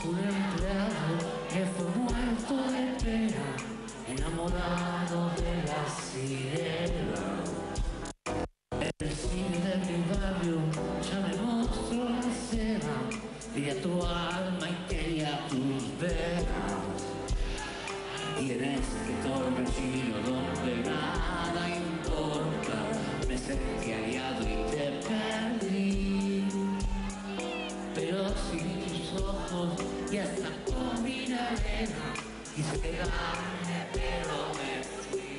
un empleado que fue muerto de pena, enamorado de la sirena. El cine de mi barrio ya me mostró la escena, quería tu alma y quería tus venas. Y en este torbellino donde nada importa, me sentí aliado y te perdí. Pero sin tus ojos y hasta con mi arena, quise quedarme pero me fui.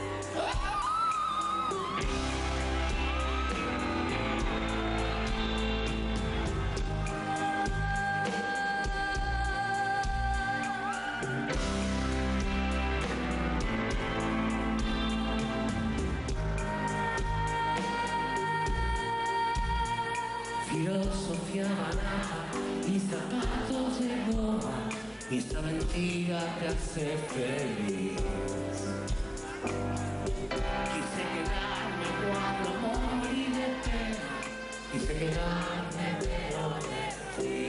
Filosofía barata y zapatos de goma, y esta mentira te hace feliz. Quise quedarme cuando morí de pena, quise quedarme pero me fui.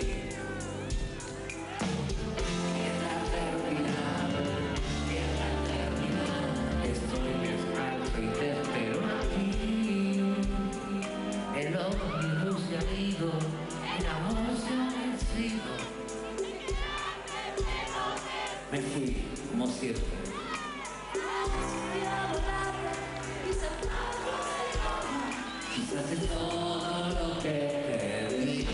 Tierra terminal, estoy descalzo y te espero aquí. El ómnibus se ha ido, el amor se ha vencido. Me fui, como siempre. Quizás es todo lo que te di.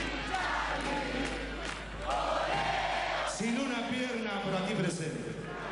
Sin una pierna por aquí presente.